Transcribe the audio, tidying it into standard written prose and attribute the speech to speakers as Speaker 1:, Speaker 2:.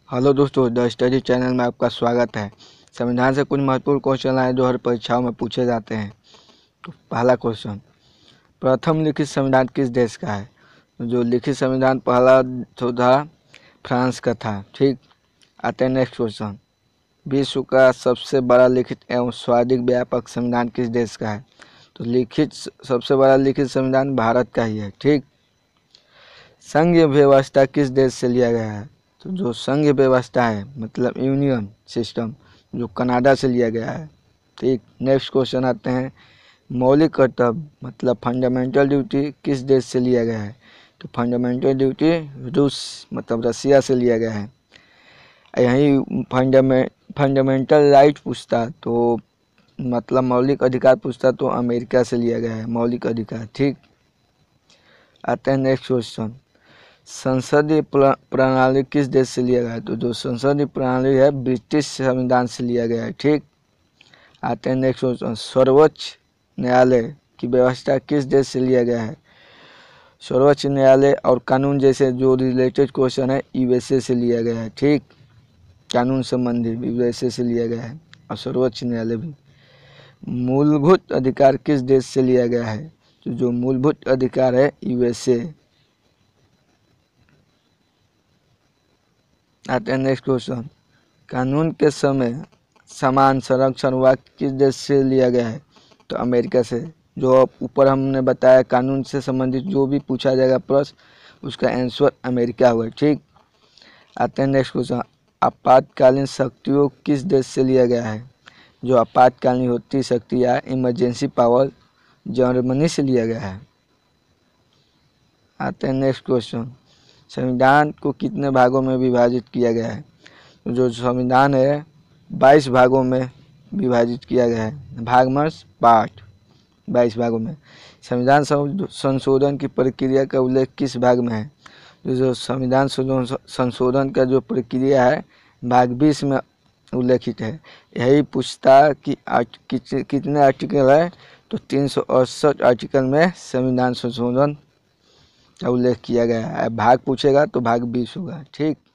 Speaker 1: Hello दोस्तों, the study channel में आपका स्वागत है। संविधान से कुछ महत्वपूर्ण क्वेश्चन आए जो हर परीक्षाओं में पूछे जाते हैं। तो पहला क्वेश्चन, प्रथम लिखित संविधान किस देश का है? जो लिखित संविधान पहला जो था फ्रांस का था। ठीक, आते हैं नेक्स्ट क्वेश्चन, विश्व का सबसे बड़ा लिखित एवं सर्वाधिक व्यापक संविधान किस देश का है? तो लिखित सबसे बड़ा लिखित संविधान भारत का ही है। ठीक, संघीय व्यवस्था किस देश से लिया गया है? तो जो संघीय व्यवस्था है मतलब यूनियन सिस्टम, जो कनाडा से लिया गया है। ठीक, नेक्स्ट क्वेश्चन आते हैं, मौलिक कर्तव्य मतलब फंडामेंटल ड्यूटी किस देश से लिया गया है? तो फंडामेंटल ड्यूटी रूस मतलब रसिया से लिया गया है। यही फंडामेंटल राइट पूछता तो मतलब मौलिक अधिकार पूछता तो अमेरिका से लिया गया है मौलिक अधिकार। ठीक, आते हैं नेक्स्ट क्वेश्चन, संसदीय प्रणाली किस देश से लिया गया है? तो जो संसदीय प्रणाली है ब्रिटिश संविधान से लिया गया है। ठीक, आते हैं नेक्स्ट क्वेश्चन, सर्वोच्च न्यायालय की व्यवस्था किस देश से लिया गया है? सर्वोच्च न्यायालय और कानून जैसे जो रिलेटेड क्वेश्चन है यूएसए से लिया गया है। ठीक, कानून संबंधी यूएसए से लिया गया है और सर्वोच्च न्यायालय भी। मूलभूत अधिकार किस देश से लिया गया है? तो जो मूलभूत अधिकार है यूएसए। आते हैं नेक्स्ट क्वेश्चन, कानून के समय समान संरक्षण वाक्य किस देश से लिया गया है? तो अमेरिका से। जो ऊपर हमने बताया कानून से संबंधित जो भी पूछा जाएगा प्रश्न उसका आंसर अमेरिका हुआ। ठीक, आते हैं नेक्स्ट क्वेश्चन, आपातकालीन शक्तियों किस देश से लिया गया है? जो आपातकालीन होती शक्ति या इमरजेंसी पावर जर्मनी से लिया गया है। आते हैं नेक्स्ट क्वेश्चन, संविधान को कितने भागों में विभाजित किया गया है? जो संविधान है 22 भागों में विभाजित किया गया है। भाग मर्स पार्ट 22 भागों में। संविधान संशोधन की प्रक्रिया का उल्लेख किस भाग में है? जो संविधान संशोधन का जो प्रक्रिया है भाग 20 में उल्लेखित है। यही पूछता कि कितने आर्टिकल है? तो 368 आर्टिकल में संविधान संशोधन का उल्लेख किया गया है। भाग पूछेगा तो भाग 20 होगा। ठीक।